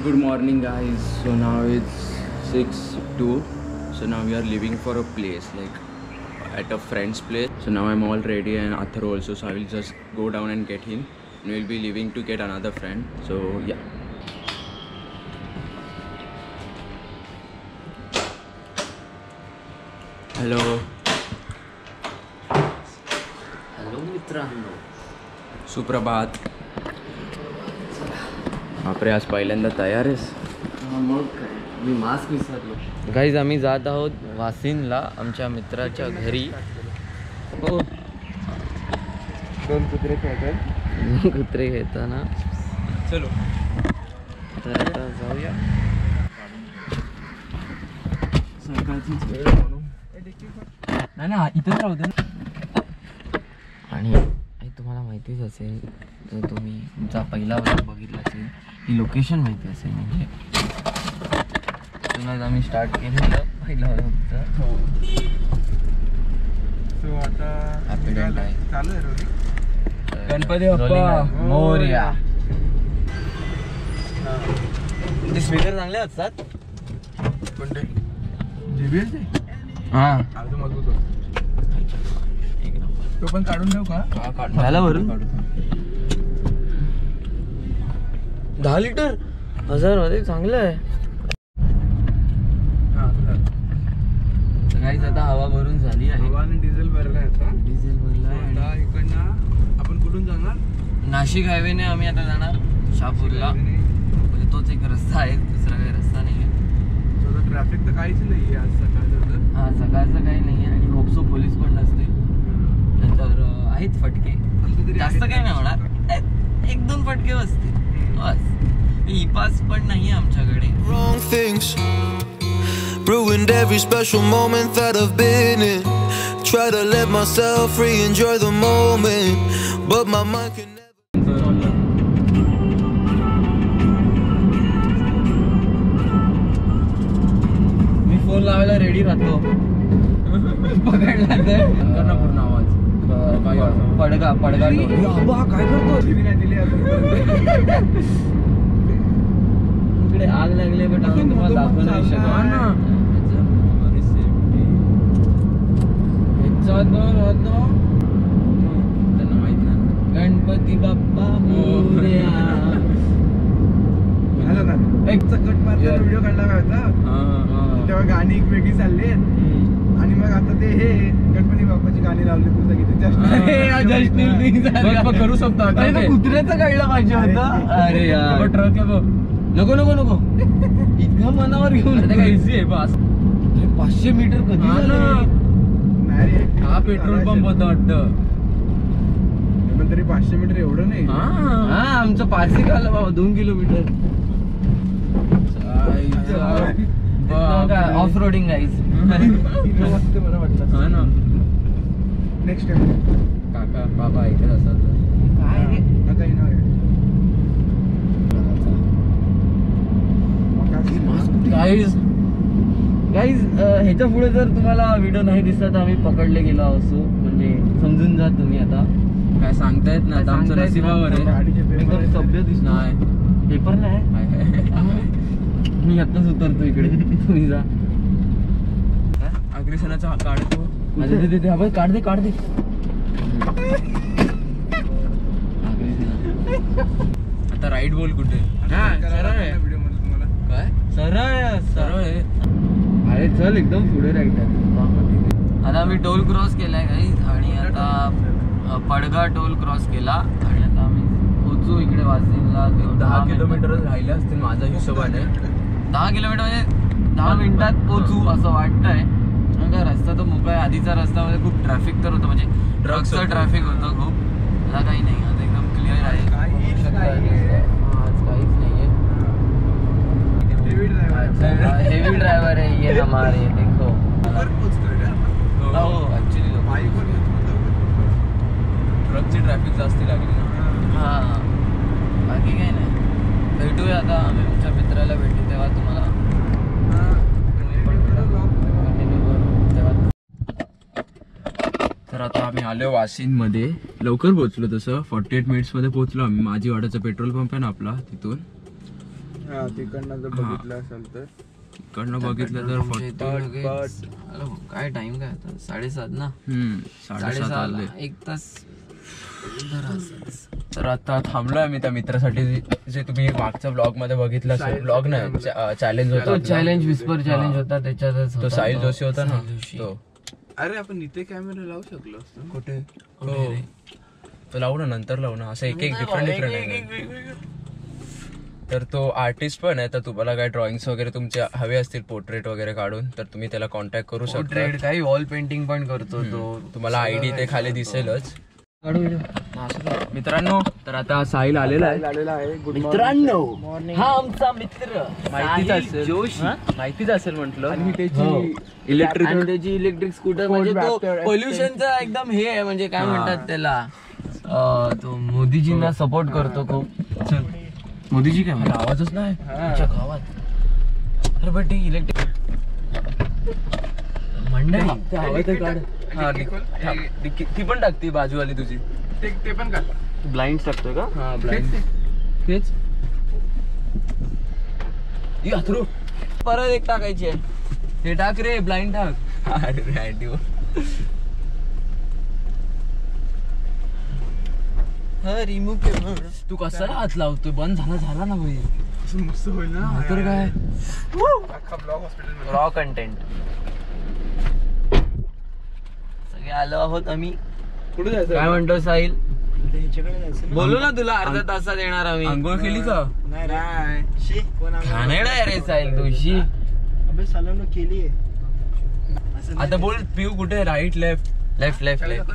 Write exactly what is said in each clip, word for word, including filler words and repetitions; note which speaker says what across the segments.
Speaker 1: Good morning guys. So now it's six two. So now we are leaving for a place like at a friend's place. So now I'm all ready and Athar also. So I will just go down and get him. And we'll be leaving to get another friend. So yeah. Hello.
Speaker 2: Hello मित्रांनो.
Speaker 1: सुप्रभात. बापरे आज पहिल्यांदा तयार आहेस?
Speaker 2: मग काय मी mask विसरलो. गाईज आम्ही जात आहोत वासिनला आमच्या मित्राच्या घरी. हो
Speaker 1: दोन कुत्रे खेळतात.
Speaker 2: कुत्रे खेळताना
Speaker 1: चलो
Speaker 2: तर आता जाऊया.
Speaker 1: सकाळचीच वेळ म्हणून नाही ना इथेच राहू दे.
Speaker 2: आणि तुम्हाला माहितीच असेल जर तुम्ही तुमचा पहिला व्लॉग बघितला असेल ही लोकेशन माहिती असेल म्हणजे तुम्हाला आम्ही स्टार्ट केलेलं पहिला व्लॉगचं.
Speaker 1: सो आता
Speaker 2: ॲपिडेंट आहे
Speaker 1: चालू आहे रोलिंग. गणपती बाप्पा
Speaker 2: मोरया. ते स्पीकर चांगले असतात
Speaker 1: कोणते जेबीएलचे?
Speaker 2: हां
Speaker 1: अजून मजबूत होतं. तो पण काढून ठेव का?
Speaker 2: झाला भरून दहा लिटर हजार मध्ये चांगलं आहे. काहीच आता हवा भरून झाली आहे.
Speaker 1: हवा आणि डिझेल भरला आहे आता.
Speaker 2: डिझेल भरला आहे.
Speaker 1: आता इकडनं आपण कुठून जाणार?
Speaker 2: नाशिक हायवेने आम्ही आता जाणार शहापूरला. म्हणजे तोच एक रस्ता आहे, दुसरा काही रस्ता नाही आहे.
Speaker 1: ट्रॅफिक तर काहीच नाही आहे आज सकाळचं.
Speaker 2: हा सकाळचं काही नाही आहे आणि होपसो पोलीस पण नसतील. नंतर आहेत फटके, जास्त काही नाही होणार, एक दोन फटके बसतील बस. ई पास पण नाही आहे आमच्याकडे.
Speaker 3: Wrong things ruined every special moment that I've been in. Try to let myself free, enjoy the moment, but my mind can never.
Speaker 2: मी फोन लावायला रेडी राहतो. पकडला तर कर ना पूर्ण आवाज. पडगा पडगा
Speaker 1: काय करतो?
Speaker 2: इकडे आग लागले पण आम्ही तुम्हाला दाखवू नाही शकत ना. त्यांना माहित नाही. गणपती बाप्पा मोरया.
Speaker 1: एक चकट मारला व्हिडिओ काढला होता तेव्हा गाणी एक वेगळी चालली आणि मग आता ते हे गणपती बाप्पाची गाणी लावली तुझं किती करू शकतो.
Speaker 2: कुत्र्याचं काढलं पाहिजे होतं. अरे यार ट्रक आहे. नको नको नको इतकं मनावर घेऊन इझी आहे बस. पाचशे मीटर कधी
Speaker 1: हा पेट्रोल पंप होता वाटतं. पण तरी पाचशे मीटर एवढं नाही.
Speaker 2: हा आमचं पाचशे आलं बाबा दोन किलोमीटर. Off roading guys.
Speaker 1: मला वाटतं हा ना. नेक्स्ट टाइम
Speaker 2: काका बाबा ऐकत असतात काय
Speaker 1: आता येणार
Speaker 2: गाईज. गाईज ह्याच्या पुढे जर तुम्हाला व्हिडिओ नाही दिसला तर आम्ही पकडले गेलो असो म्हणजे समजून जा तुम्ही. आता
Speaker 1: काय सांगता येत ना. आमच्या नशिबावर
Speaker 2: एकदम सभ्य दिसणार. पेपर नाही मी आत्ताच उतरतो इकडे. तुम्ही जा.
Speaker 1: अग्रेसनाचा काढतो.
Speaker 2: काढ दे काढ दे.
Speaker 1: आता राईट बोल कुठे? सरळ आहे व्हिडिओ मध्ये तुम्हाला काय
Speaker 2: सरळ
Speaker 1: सरळ आहे.
Speaker 2: अरे चल एकदम पुढे राईट आहे. आता आम्ही टोल क्रॉस केलाय गाईज आणि आता पडगा टोल क्रॉस केला आणि आता आम्ही पोहोचू इकडे वासिनला.
Speaker 1: दहा किलोमीटरच राहिले असतील माझ्या हिशोबाने.
Speaker 2: दहा किलोमीटर म्हणजे दहा मिनिटात पोहोचू असं वाटतंय. का रस्ता तर मोकळा आहे. आधीचा रस्त्यामध्ये खूप ट्रॅफिक तर होतं म्हणजे ट्रकचं ट्रॅफिक होतं खूप. आता काही नाही, आता एकदम क्लिअर आहे. आज काहीच नाहीये. हेवी ड्रायव्हर आहे ये हमारे देखो. हो ऍक्च्युली
Speaker 1: ट्रकची ट्रॅफिक जास्त लागली ना.
Speaker 2: हा बाकी काही नाही. भेटूया आता आम्ही आमच्या मित्राला भेटू तेव्हा तुम्हाला.
Speaker 1: तर आता आम्ही आलो वाशिंदमध्ये. लवकर पोहोचलो तसं. फॉर्टी एट मिनिट्समध्ये पोहोचलो आम्ही. माझी वाड्याचा पेट्रोल पंप आहे ना आपला तिथून.
Speaker 4: हा तिकडनं जर बघितलं असेल तर
Speaker 1: इकडनं बघितलं तर फट
Speaker 2: काय टाइम काय आता साडेसात ना
Speaker 1: साडेसात आले
Speaker 2: एक तास.
Speaker 1: तर आता थांबलोय आम्ही त्या मित्रासाठी जे तुम्ही मागच्या ब्लॉग मध्ये बघितलं ब्लॉग नाही चॅलेंज होता
Speaker 2: चॅलेंज विस्पर चॅलेंज होता त्याच्यातच
Speaker 1: तो साहिल जोशी होता ना तो.
Speaker 4: अरे आपण इथे कॅमेरा लावू शकलो असतो.
Speaker 1: कुठे तो लावू ना नंतर लावू ना असं एक एक डिफरंट डिफरंट. तर तो आर्टिस्ट पण आहे तर तुम्हाला काय ड्रॉइंग्स वगैरे तुमचे हवे असतील पोर्ट्रेट वगैरे काढून तर तुम्ही त्याला कॉन्टॅक्ट करू शकता.
Speaker 2: काही वॉल पेंटिंग पण करतो तो.
Speaker 1: तुम्हाला आयडी ते खाली दिसेलच. मित्रांनो तर आता साहिल आलेला आहे.
Speaker 2: मित्रांनो हा आमचा मित्र
Speaker 1: माहितीच असेल माहितीच असेल म्हटलं. आणि त्याची
Speaker 2: इलेक्ट्रिक त्याची इलेक्ट्रिक स्कूटर म्हणजे तो पोल्युशनचा एकदम हे आहे म्हणजे काय म्हणतात त्याला तो मोदीजींना सपोर्ट करतो खूप. मोदीजी काय
Speaker 1: आवाजच नाही
Speaker 2: गावात. अरे बट इलेक्ट्रिक मंडळी
Speaker 1: ती पण टाकते बाजूवाली तुझी
Speaker 4: ते पण का
Speaker 2: ब्लाइंड टाकतोय का?
Speaker 1: हा ब्लाइंड तेच अथरू
Speaker 2: परत एक टाकायची आहे.
Speaker 1: हे टाक रे ब्लाइंड टाक. अरे
Speaker 2: रिमूव्ह
Speaker 1: तू कसा हात लावतोय बंद झाला झाला ना भाई
Speaker 4: मस्त होईल ना
Speaker 1: तर काय
Speaker 2: रॉ कंटेंट सगळे आलो आहोत आम्ही.
Speaker 4: कुठे जायचं
Speaker 2: काय म्हणतो साहिल? बोलू ना तुला अर्धा तासात येणार आम्ही.
Speaker 1: आंघोळ केली का?
Speaker 2: घाणेरडा आहे रे साहिल तुझी.
Speaker 4: केली
Speaker 1: आता बोल पिऊ कुठे right left
Speaker 2: left left left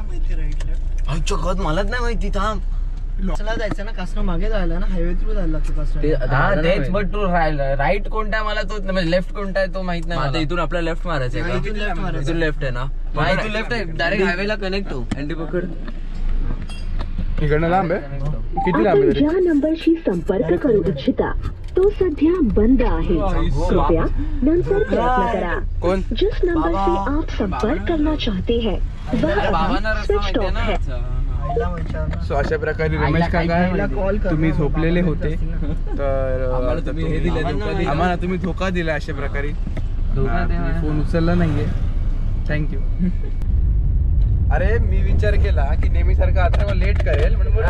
Speaker 2: मलाच नाही माहिती. थांब
Speaker 4: जायचं ना कासना मागे जायला ना हायवे थ्रू जायला लागतो.
Speaker 2: तेच बट तू राईट कोणता आहे मला तो म्हणजे लेफ्ट कोणता आहे तो माहित नाही.
Speaker 1: आता इथून आपला लेफ्ट मारायचा आहे का? इथून लेफ्ट आहे ना
Speaker 2: इथून लेफ्ट आहे डायरेक्ट हायवेला कनेक्ट हो.
Speaker 1: अँटी पकड
Speaker 4: इकडनं लांब आहे. किती लांब
Speaker 5: आपण ज्या नंबरशी संपर्क करू इच्छिता तो सध्या बंद आहे. कृपया नंतर प्रयत्न करा.
Speaker 4: कोण?
Speaker 5: जिस नंबर से आप संपर्क करना चाहते हैं वह अभी स्विच ऑफ है.
Speaker 4: सो अशा प्रकारे रमेश काका तुम्ही झोपलेले होते तर आम्हाला तुम्ही धोका दिला अशा प्रकारे. फोन उचलला नाहीये. थँक्यू. अरे मी विचार केला की नेहमी सारखा आता लेट करेल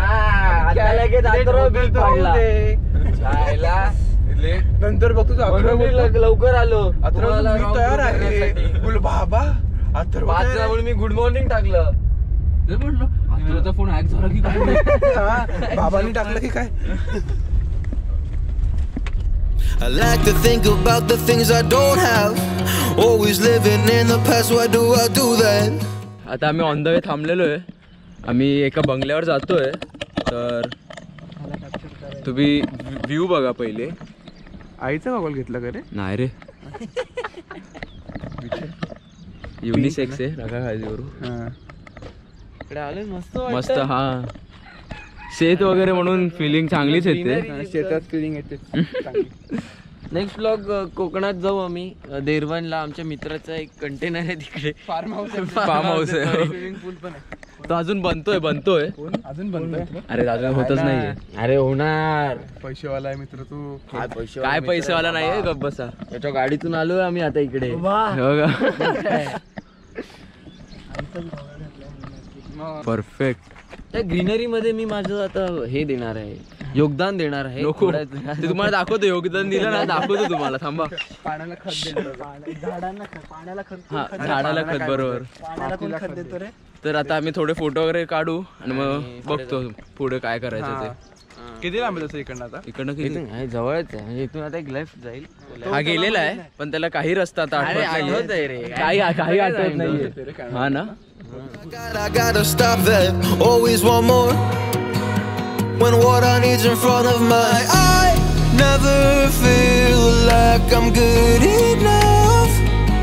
Speaker 4: लेट नंतर बघतो
Speaker 2: लवकर आलो.
Speaker 4: तयार आहे बोल बाबा
Speaker 2: त्यामुळे मी गुड मॉर्निंग टाकलं.
Speaker 1: म्हटलं फोन हॅक झाला की काय?
Speaker 4: बाबांनी टाकलं की काय?
Speaker 3: I like to think about the things I don't have. Always living in the past, why do I do that?
Speaker 1: आता आम्ही ऑन द वे थांबलेलो आहे. आम्ही एका बंगल्यावर जातोय तर तुम्ही व्ह्यू बघा पहिले.
Speaker 4: आईचा गॉगल घेतला का रे?
Speaker 1: नाही रे युनिसेक्स आहे नका काळजी करू.
Speaker 2: इकडे आलोय मस्त
Speaker 1: मस्त. हा शेत वगैरे म्हणून फिलिंग चांगलीच येते.
Speaker 4: शेतात फिलिंग येते.
Speaker 2: नेक्स्ट ब्लॉग कोकणात जाऊ आम्ही देरवनला. आमच्या मित्राचा एक कंटेनर आहे तिकडे.
Speaker 4: फार्म हाऊस
Speaker 1: फार्म हाऊस आहे.
Speaker 4: स्विमिंग पूल पण आहे.
Speaker 1: तो अजून बनतोय बनतोय
Speaker 4: अजून बनतोय.
Speaker 1: अरे अजून होतच नाहीये.
Speaker 2: अरे होणार.
Speaker 4: पैसेवाला आहे मित्र तू.
Speaker 1: काय पैसेवाला नाहीये गप्प बसा.
Speaker 2: त्याच्या गाडीतून आलोय आम्ही आता इकडे.
Speaker 1: परफेक्ट.
Speaker 2: त्या ग्रीनरी मध्ये मी माझं आता हे देणार आहे योगदान देणार आहे.
Speaker 1: ते तुम्हाला दाखवतो योगदान दिलं ना दाखवतो तुम्हाला. थांबा.
Speaker 4: पाण्याला खत देतो. झाडांना पाण्याला खत.
Speaker 1: हा झाडाला खत बरोबर.
Speaker 4: पाण्याला कोण खत देतो रे?
Speaker 1: तर आता आम्ही थोडे फोटो वगैरे काढू आणि मग बघतो पुढे काय करायचं ते.
Speaker 4: किती लांब आहे तसं इकडनं आता?
Speaker 1: इकडनं किती
Speaker 2: जवळच आहे म्हणजे इथून आता एक लेफ्ट जाईल.
Speaker 1: हा गेलेला आहे पण त्याला काही रस्ता आता आठवत
Speaker 2: आठवत आहे रे.
Speaker 1: नाहीये. काही काही आठवत नाहीये. हा ना.
Speaker 3: God, I gotta stop that. Always want more. When what I need's in front of my eye. Never feel like I'm good enough.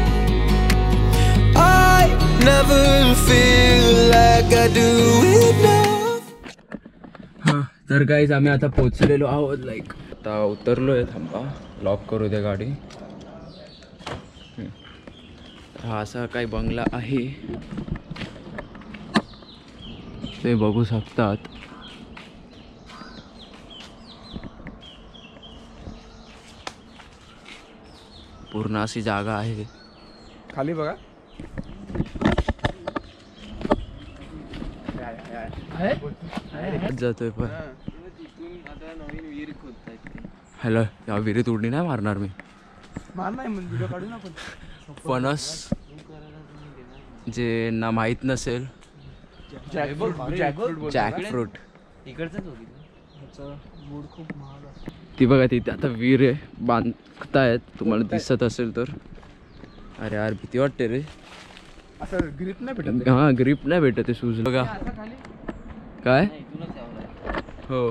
Speaker 3: I never feel like I do enough.
Speaker 1: तर गाईज आम्ही आता पोहोचलेलो आहोत. Like आता उतरलोय. थांबा lock करू दे गाडी. हा असा काही बंगला आहे ते बघू शकतात. पूर्ण अशी जागा आहे.
Speaker 4: खाली बघा.
Speaker 1: जातोय पण
Speaker 2: आता नवीन विहीर खोदतायत.
Speaker 1: हॅलो, या विहिरीत उडी नाही मारणार मी.
Speaker 4: मार नाही म्हणजे काढू ना पण.
Speaker 1: फणस जे ना माहीत नसेल, जॅकफ्रूट.
Speaker 2: इकडचंच होती
Speaker 1: ती बघा तिथे आता विहीर आहे, बांधतायत. तुम्हाला दिसत असेल तर. अरे यार भीती वाटते रे.
Speaker 4: असं ग्रिप नाही भेटत.
Speaker 1: हा ग्रिप नाही भेटत ते शूज. बघा काय हो.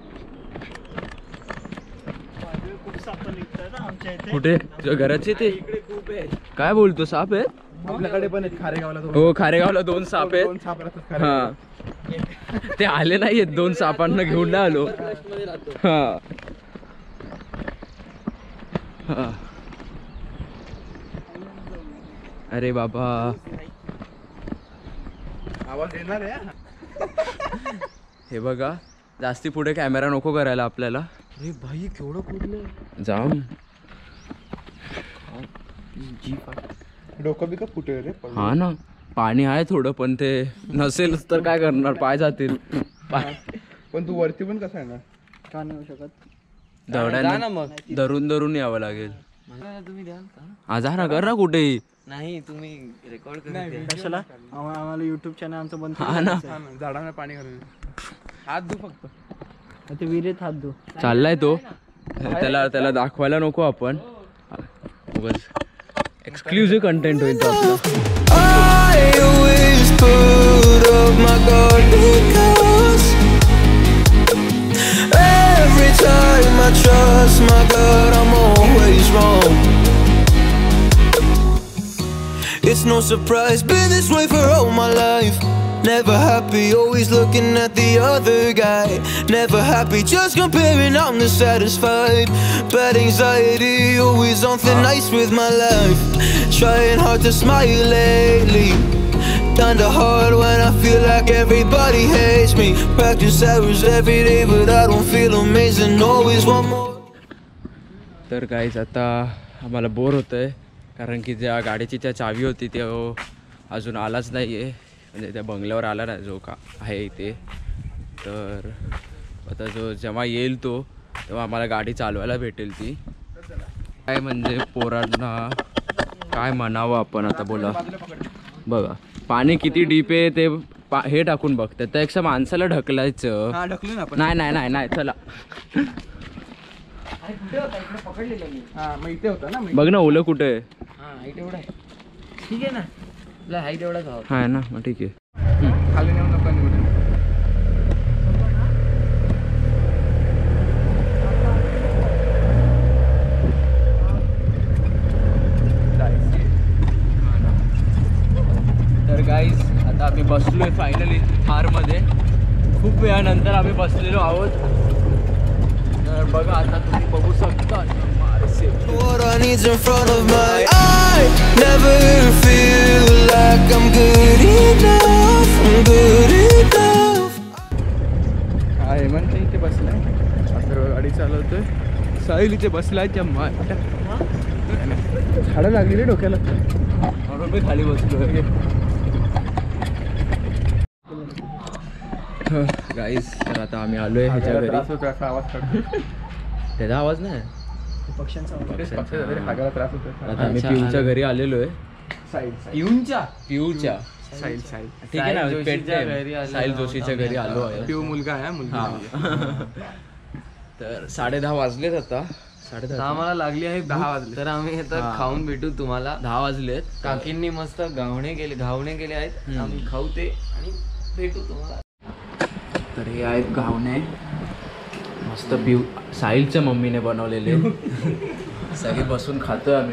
Speaker 1: कुठे तुझ्या घराचे ते काय बोलतो? साप आहेत
Speaker 4: आपल्याकडे पण आहेत खारेगावला.
Speaker 1: हो, खारेगावला दोन साप आहेत.
Speaker 4: दोन साप राहतात.
Speaker 1: हा, ते आले नाहीयेत. दोन सापांना घेऊन नाही आलो. हा हा. अरे बाबा,
Speaker 4: आवाज येणार आहे.
Speaker 1: हे बघा, जास्ती पुढे कॅमेरा नको करायला आपल्याला.
Speaker 2: अरे भाई केवढं कुठलं
Speaker 1: जाम.
Speaker 4: डोकं बिकं फुटेल रे.
Speaker 1: हा ना, पाणी आहे थोडं, पण ते नसेल तर काय करणार, पाय जातील.
Speaker 4: पण तू वरती पण कसा येणार?
Speaker 2: का नाही होऊ शकत?
Speaker 1: दवड्यानं
Speaker 2: मग
Speaker 1: धरून धरून यावं लागेल.
Speaker 2: तुम्ही द्याल का?
Speaker 1: हा जा ना, कर ना कुठेही.
Speaker 2: नाही तुम्ही रेकॉर्ड
Speaker 4: कशाला? आम्हाला युट्यूब चॅनल आमचं बंद.
Speaker 1: हा ना,
Speaker 4: झाडांना पाणी घालून हात धु फक्त.
Speaker 2: ते विहिरीत हात धु.
Speaker 1: चाललाय तो. त्याला त्याला दाखवायला नको आपण. एक्सक्लुझिव्ह कंटेंट होईल तो आपला.
Speaker 3: I always put up my guard because every time I trust my gut, I'm always wrong. It's no surprise, been this way for all my life. Never happy, always looking at the other guy. Never happy, just comparing, I'm dissatisfied. Bad anxiety, always on thin ice with my life. Trying hard to smile lately. Kinda hard when I feel like everybody hates me. Practice hours every day, but I don't feel amazing. Always want more.
Speaker 1: तर guys आता आम्हाला bore होतंय, कारण की ज्या गाडीची त्या चावी होती ते अजून आलाच नाही आहे. म्हणजे त्या बंगल्यावर आला नाही जो का आहे इथे. तर आता जो जेव्हा येईल तो तेव्हा आम्हाला गाडी चालवायला भेटेल ती. काय म्हणजे पोरांना काय म्हणावं आपण आता, बोला. बघा पाणी किती डीप आहे ते पा हे टाकून बघतात. त्यापेक्षा माणसाला ढकलायचं.
Speaker 4: हा ढकलू ना आपण.
Speaker 1: नाही नाही नाही नाही चला.
Speaker 4: हा मग इथे होता ना.
Speaker 1: बघ ना ओलं कुठे आहे.
Speaker 2: हा हाईट एवढा आहे. ठीक आहे ना, तुला हाईट एवढाच हवा.
Speaker 1: हा ना, मग ठीक आहे.
Speaker 4: खाली नेऊ नका निवडून.
Speaker 1: तर गाईज आता आम्ही बसलोय फायनली थारमध्ये. खूप वेळानंतर आम्ही बसलेलो आहोत. तर बघा आता तुम्ही बघू शकता.
Speaker 3: What I need's in front of my eye. Never feel like I'm good enough. I'm good enough.
Speaker 4: हा हेमंत इथे बसलाय. अथर्व गाडी चालवतोय. साहिल इथे बसलाय. त्या झाडं लागली रे डोक्याला.
Speaker 1: म्हणून मी खाली बसलोय. गाईज तर आता आम्ही आलोय ह्याच्या घरी.
Speaker 4: त्रास होतो असा आवाज काढतो.
Speaker 1: त्याचा आवाज नाही.
Speaker 4: पक्ष्यांचा हागायला त्रास होतो.
Speaker 1: आता आम्ही पिऊच्या घरी आलेलो आहे.
Speaker 4: साहिल
Speaker 2: पिऊनच्या
Speaker 1: पिऊच्या
Speaker 4: साहिल साहिल
Speaker 1: ठीक आहे ना,
Speaker 2: साहिल जोशीच्या
Speaker 1: पेट
Speaker 2: घरी आलो.
Speaker 1: साहिल जोशीच्या घरी आलो आहे.
Speaker 4: पिऊ मुलगा आहे मुलगा.
Speaker 1: हा. तर साडे दहा वाजलेत आता. साडे
Speaker 2: तर
Speaker 1: दहा
Speaker 2: आम्हाला लागली आहे
Speaker 4: दहा
Speaker 2: दहा
Speaker 4: वाजले.
Speaker 2: वाजले. तर आम्ही आता
Speaker 1: हा.
Speaker 2: खाऊन भेटू तुम्हाला.
Speaker 1: दहा वाजलेत.
Speaker 2: काकींनी मस्त घावणे केले घावणे केले आहेत. आम्ही खाऊ ते आणि भेटू तुम्हाला.
Speaker 1: तर हे आहेत घावणे मस्त पिऊ साहिलच्या मम्मीने बनवलेले. सगळे बसून खातोय आम्ही.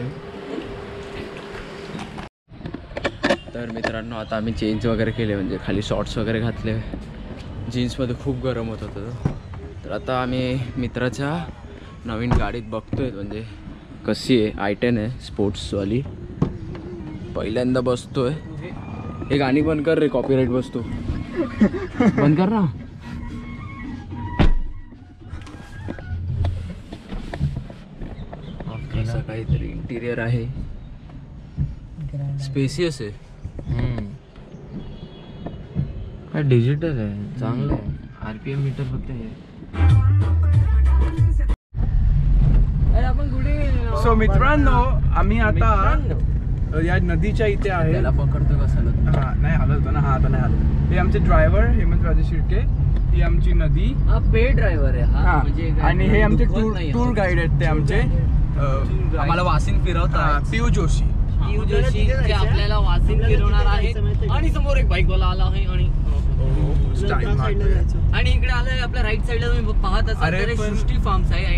Speaker 1: तर मित्रांनो आता आम्ही चेंज वगैरे केले, म्हणजे खाली शॉर्ट्स वगैरे घातले. जीन्समध्ये खूप गरम होत होतं. तर आता आम्ही मित्राच्या नवीन गाडीत बघतोय, म्हणजे कशी आहे. आय टेन आहे स्पोर्ट्सवाली. पहिल्यांदा बसतोय. हे गाणी बंद कर रे, कॉपीराईट बसतो. बंद कर ना.
Speaker 2: असं काहीतरी इंटिरियर आहे, स्पेसियस आहे. काय डिजिटल आहे, चांगलं आहे. आरपीएम मीटर फक्त हे. आपण कुठे?
Speaker 4: सो मित्रांनो आम्ही आता या नदीच्या इथे आहे.
Speaker 2: त्याला पकडतो कसं?
Speaker 4: हा नाही आलं होतं ना. हा आता नाही आलं. हे आमचे ड्रायव्हर हेमंत राजे शिर्के. ही आमची नदी.
Speaker 2: हा पे ड्रायव्हर आहे हा.
Speaker 4: म्हणजे आणि हे आमचे टूर गाईड आहेत ते आमचे.
Speaker 2: आम्हाला वासिन फिरवतात
Speaker 4: पियू जोशी.
Speaker 2: पियू जोशी जे आपल्याला वासिन फिरवणार आहे. आणि समोर एक बाईक वाला आला आहे आणि आणि इकडे आलोय आपल्या राईट साइडला तुम्ही पाहत असाल तर सृष्टी फार्म्स आहे.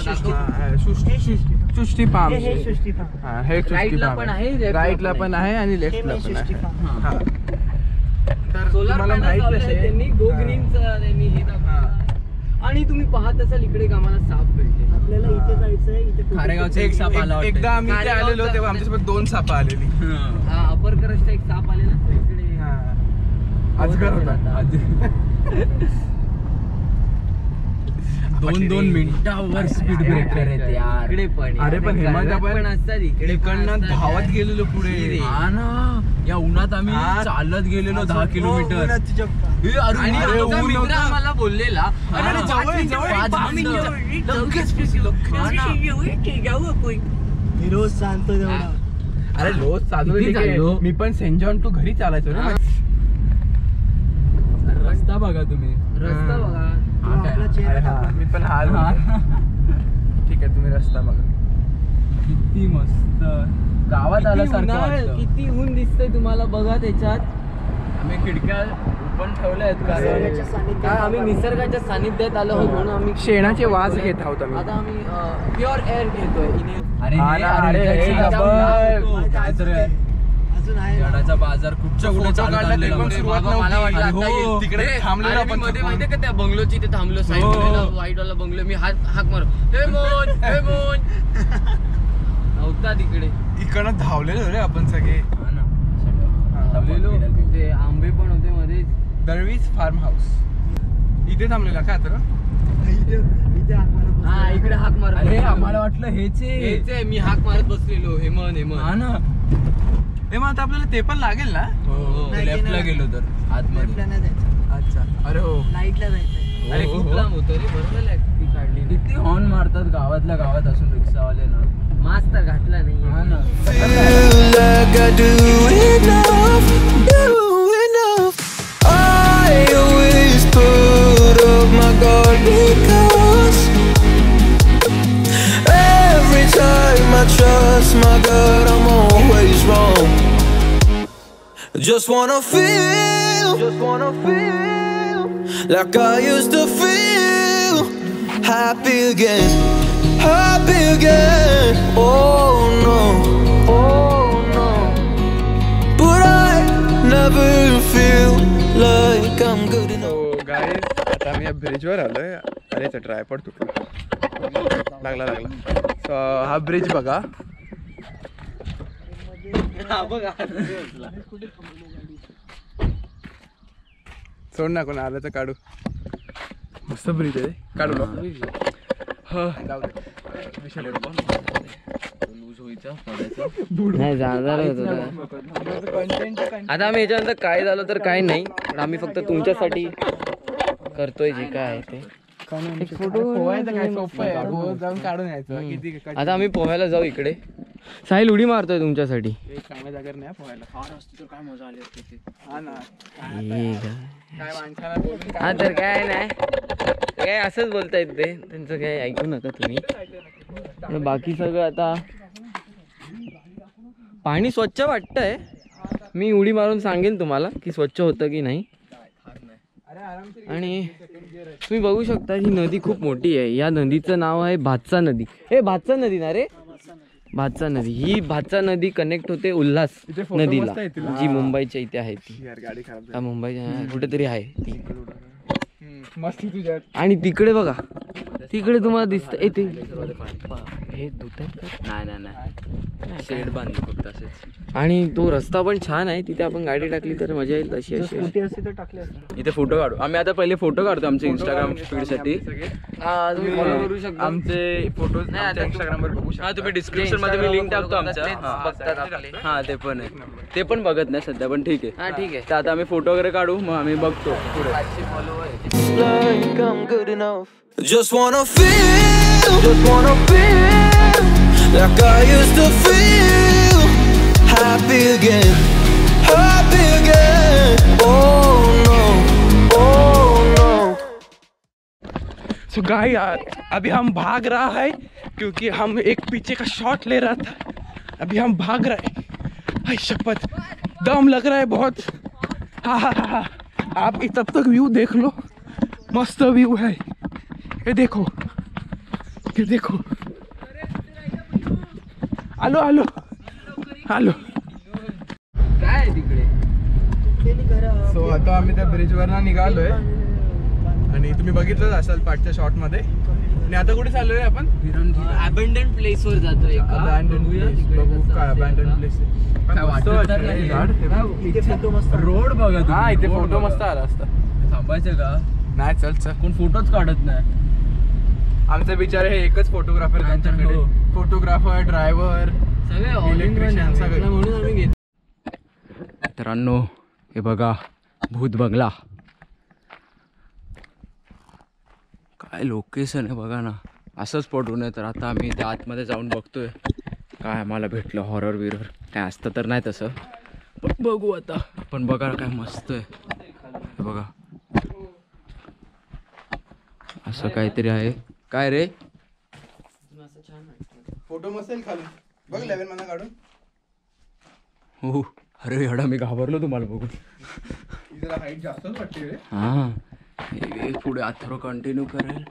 Speaker 4: सृष्टी फार्म हे
Speaker 2: राईटला पण आहे,
Speaker 4: राईटला पण आहे आणि लेफ्टला पण आहे.
Speaker 2: तर सोलर पॅनल त्यांनी गो ग्रीनचं त्यांनी हे दाखवलं. आणि तुम्ही पाहत असाल इकडे आम्हाला साप भेटले. आपल्याला इथे जायचंय. इथे खारेगावचा एक साप आला.
Speaker 4: एकदा आम्ही इथे आलेलो तेव्हा आमच्यासोबत दोन साप आलेली.
Speaker 2: हा अपर करसचा एक साप आलेला इकडे.
Speaker 4: अजगर होता.
Speaker 2: दोन दोन मिनिटावर स्पीड ब्रेकर आहेत यार इकडे पण.
Speaker 4: अरे पण हेमंत
Speaker 2: पण असतात इकडे पण
Speaker 4: धावत गेलेलो पुढे.
Speaker 2: हा ना, या उन्हात आम्ही चालत गेलेलो दहा किलोमीटर. आणि मित्र आम्हाला बोललेला
Speaker 6: रोज सांगतो तेवढा.
Speaker 4: अरे रोज चालू. मी पण सेंट जॉन टू घरी चालायचो ना.
Speaker 2: रस्ता बघा तुम्ही, रस्ता बघा.
Speaker 4: मी पण हाल. ठीक आहे तुम्ही रस्ता बघा.
Speaker 2: किती मस्त गावात आल्यासारखं. किती ऊन दिसतंय तुम्हाला बघा त्याच्यात. आम्ही खिडक्या ओपन ठेवल्या आहेत कारण आम्ही निसर्गाच्या सानिध्यात आलो आहोत म्हणून आम्ही
Speaker 4: शेणाचे वास घेत आहोत.
Speaker 2: आता आम्ही प्युअर एअर घेतोय. झाडाचा बाजार कुठच्या कुठे मला वाटलं तिकडे थांबलेलो आपण मध्ये माहितीये का त्या बंगलोची इथे थांबलो साईडला व्हाईट वाला बंगलो. मी हात हाक मार हे मोन हे मोन नव्हता तिकडे.
Speaker 4: इकडनं धावलेलो रे आपण सगळे.
Speaker 2: धावलेलो. ते आंबे पण होते मध्ये.
Speaker 4: दळवीज फार्म हाऊस इथे थांबलेला का आता?
Speaker 2: हा इकडे हाक मार.
Speaker 4: अरे आम्हाला वाटलं हेच
Speaker 2: हेच आहे. मी हाक मारत बसलेलो हेमन हेमन.
Speaker 4: हा ना. हे मग आता आपल्याला ते पण लागेल ना.
Speaker 2: लेफ्टला गेलो तर आतमध्ये.
Speaker 4: अच्छा. अरे हो
Speaker 6: लाईटला जायचंय.
Speaker 2: अरे खूप लांब होतं रे. बरोबर आहे ती काढली. किती हॉर्न मारतात गावातल्या गावात असून रिक्षावाले ना. मास्क तर घातला नाही. हा ना.
Speaker 3: Feel like I do enough, do enough. I always put up my guard because every time I trust my gut, I'm always wrong. Just wanna feel, just wanna feel like I used to feel. Happy again, happy again. Oh no, oh no. But I never feel like I'm good enough.
Speaker 4: So guys, आता मी या ब्रिजवर आलोय. अरे ते tripod तुटला. लागला लागला. So हा bridge बघा. सोड ना कोण आलं तर काढू. मस्त ब्रिज आहे. काढू ना.
Speaker 2: नाही जाणार आता आम्ही याच्यानंतर काय झालं तर काय नाही. आम्ही फक्त तुमच्यासाठी करतोय जे काय आहे ते.
Speaker 4: फोटो काय सोपं आहे. जाऊन काढून यायचं.
Speaker 2: आता आम्ही पोहायला जाऊ. इकडे साहिल उडी मारतोय तुमच्यासाठी.
Speaker 4: चांगल्या जागेवर नाही पोहायला. काय मजा आली असते. हा ना. काय माणसाला बोलून.
Speaker 2: हा तर काय नाही काय असंच बोलतायत ते. त्यांचं काय ऐकू नका तुम्ही. बाकी सगळं आता पाणी स्वच्छ वाटतंय. मी उडी मारून सांगेन तुम्हाला की स्वच्छ होतं की नाही. आणि तुम्ही बघू शकता ही नदी खूप मोठी आहे. या नदीचं नाव आहे भातसा नदी. हे भातसा नदी ना रे. भातसा नदी. ही भातसा नदी कनेक्ट होते उल्हास नदीला जी मुंबईच्या इथे आहे. ती मुंबईच्या कुठेतरी आहे ती.
Speaker 4: मस्त तुझ्या.
Speaker 2: आणि तिकडे बघा तिकडे तुम्हाला दिसत येते हे धुतात का?
Speaker 1: नाही नाही नाही शेड बांधली फक्त असेच.
Speaker 2: आणि तो रस्ता पण छान आहे, तिथे आपण गाडी टाकली तर मजा येईल तशी अशी.
Speaker 1: इथे फोटो काढू आम्ही आता. पहिले फोटो काढतो आमच्या इंस्टाग्राम फीड साठी.
Speaker 2: तुम्ही फॉलो करू शकता
Speaker 1: आमचे फोटोज इंस्टाग्राम वर बघू शकता. हा तुम्ही डिस्क्रिप्शन मध्ये मी लिंक टाकतो आमच्या.
Speaker 2: बघतात आपले.
Speaker 1: हा ते पण आहे, ते पण बघत नाही सध्या, पण ठीक आहे.
Speaker 2: हा ठीक आहे.
Speaker 1: तर आता आम्ही फोटो वगैरे काढू, मग आम्ही बघतो पुढे.
Speaker 3: Like I'm good enough. Just wanna feel, just wanna feel like I used to feel. Happy again, happy again. Oh no, oh no.
Speaker 4: So guys यार अभी हम भाग रहा है क्योंकि हम एक पीछे का शॉट ले रहा था. अभी हम भाग रहे हैं. हाय शपथ दम लग रहा है बहुत. हा हा हा हा. आप तब तक व्यू देख लो, मस्त व्यू है. ये देखो, ये देखो. आलो आलो आलो.
Speaker 2: काय आहे तिकडे?
Speaker 4: सो आता आम्ही त्या ब्रिजवर ना निघालोय आणि तुम्ही बघितलंच असाल पाठच्या शॉट मध्ये. आणि आता कुठे चाललोय आपण?
Speaker 2: अबंडंट प्लेस वर जातोय.
Speaker 4: Abandon place. बघू काय अबॅन्डन प्लेस आहे.
Speaker 2: रोड बघा.
Speaker 4: हा इथे फोटो मस्त आला असता.
Speaker 2: थांबायचं का?
Speaker 4: नाही चल चल.
Speaker 2: कोण फोटोच काढत नाही.
Speaker 4: आमचे बिचारे हे एकच फोटोग्राफर त्यांच्याकडे. फोटोग्राफर, ड्रायव्हर,
Speaker 2: सगळे
Speaker 4: इलेक्ट्रिशियन सगळे.
Speaker 2: म्हणून आम्ही घेतो.
Speaker 1: मित्रांनो हे बघा भूत बंगला. काय लोकेशन आहे बघा ना. असंच पडू नये तर आता आम्ही त्या आतमध्ये जाऊन बघतोय काय आम्हाला भेटलं. हॉरर बिरर काय असतं तर नाही तसं, पण बघू आता. पण बघा काय मस्त आहे. हे बघा असं काहीतरी आहे. काय रे
Speaker 4: फोटो मस्त खाली बघ. लेवल मना काढून.
Speaker 1: हो अरे एवढा मी घाबरलो तुम्हाला बघून.
Speaker 4: जरा हाईट जास्तच वाटते रे.
Speaker 1: हां हे पुढे अथरो कंटिन्यू करेल.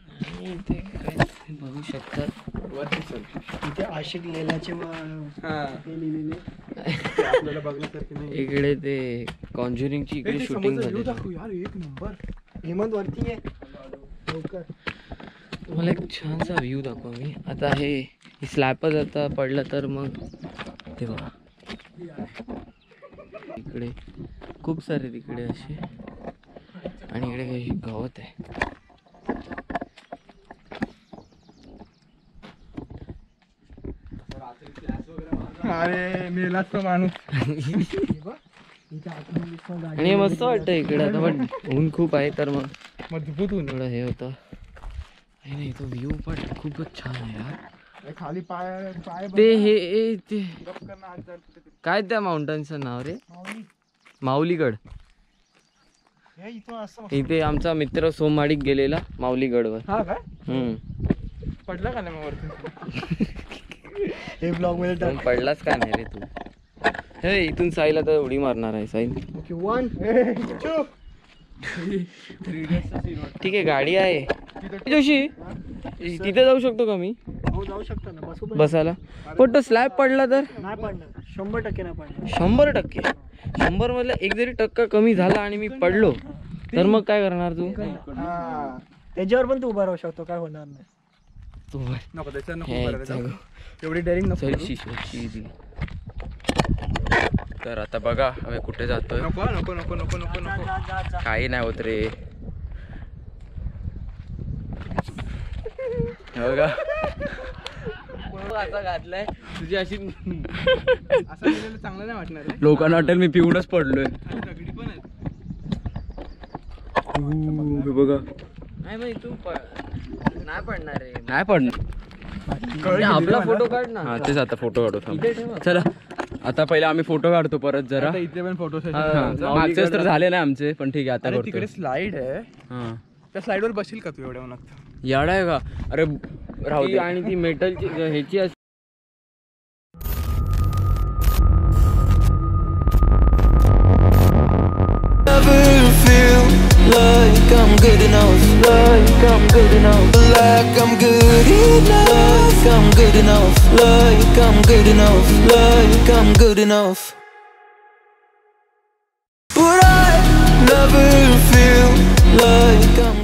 Speaker 2: बघू शकतात
Speaker 4: वरती चल.
Speaker 6: इथे आशिक लेलाचे लिहिलेले
Speaker 4: आपल्याला बघण्यासारखे नाही.
Speaker 2: इकडे ते कॉन्ज्युरिंगची इकडे शूटिंग झाली.
Speaker 4: दाखव यार एक नंबर.
Speaker 6: हेमंत वरती आहे लवकर.
Speaker 2: तुम्हाला एक छानसा व्ह्यू दाखवा मी आता. हे स्लॅबच आता पडलं तर मग ते बघा इकडे खूप सारे तिकडे असे. आणि इकडे काही गवत आहे.
Speaker 4: अरे मेलाच तो माणूस.
Speaker 2: आणि मस्त वाटतं इकडे आता, पण ऊन खूप आहे तर मग
Speaker 4: मजबूत होऊन
Speaker 2: थोडं हे होतं. नाही नाही तो व्ह्यू पण खूपच छान आहे यार.
Speaker 4: खाली पाय पाय
Speaker 2: ते हे हे- ते काय त्या माउंटनचं नाव रे? माऊलीगड. इथे आमचा मित्र सोमवाडीत गेलेला माऊलीगडवर.
Speaker 4: हा काय
Speaker 2: हम्म
Speaker 4: पडला का नाही मग वरती?
Speaker 6: हे ब्लॉग मध्ये
Speaker 2: पण पडलाच का नाही रे तू? हे इथून साईला तर उडी मारणार आहे साई.
Speaker 6: वन
Speaker 2: ठीक आहे गाडी आहे जोशी. तिथे जाऊ शकतो का मी
Speaker 6: हो जाऊ शकतो ना. बसू पण
Speaker 2: बसायला? पण तो स्लॅब पडला तर?
Speaker 6: नाही पडणार. शंभर टक्के नाही पडणार.
Speaker 2: शंभर टक्के शंभर मधला एक जरी टक्का कमी झाला आणि मी पडलो तर मग काय करणार तू?
Speaker 6: हा त्याच्यावर पण तू उभा राहू शकतो, काय होणार नाही.
Speaker 2: तू
Speaker 4: नको त्याच्या नको
Speaker 2: हे
Speaker 4: करायला
Speaker 2: जाऊ.
Speaker 4: जाऊ. एवढी डेअरिंग नको
Speaker 2: चल
Speaker 4: करू.
Speaker 2: शिशोची दिली.
Speaker 1: तर आता बघा आम्ही कुठे जातोय.
Speaker 4: नको नको नको नको नको नको.
Speaker 6: जा जा जा.
Speaker 1: काही नाही होत रे. हे बघा
Speaker 2: आता घातलाय तुझी अशी.
Speaker 4: असं केलेलं चांगलं नाही वाटणार रे.
Speaker 1: लोकांना वाटेल मी पिऊनच पडलोय.
Speaker 4: आणि दगडी पण आहेत.
Speaker 1: ऊ, हे बघा
Speaker 2: नाही मग तू नाही पडणार रे.
Speaker 1: नाही पडणार.
Speaker 2: अरे आपला फोटो काढ ना.
Speaker 1: हा तेच आता फोटो काढू थांब.
Speaker 2: इथे ठेवा.
Speaker 1: चला आता पहिले आम्ही फोटो काढतो परत जरा.
Speaker 4: आता इथे पण फोटो
Speaker 2: हा.
Speaker 1: मागचे तर झाले नाही आमचे, पण ठीक आहे आता
Speaker 4: अरे
Speaker 1: करतो.
Speaker 4: तिकडे स्लाइड आहे.
Speaker 1: हा
Speaker 4: त्या स्लाइड वर बसील का तू एवढ्या उन्हात?
Speaker 1: याडा आहे का? अरे राहू
Speaker 2: ती
Speaker 1: दे.
Speaker 2: आणि ती मेटलची ह्याची असते.
Speaker 3: Never feel like I'm good enough, like I'm good enough, like I'm good enough, like I'm good enough, like I'm good enough, like I'm good enough. But I never feel like I'm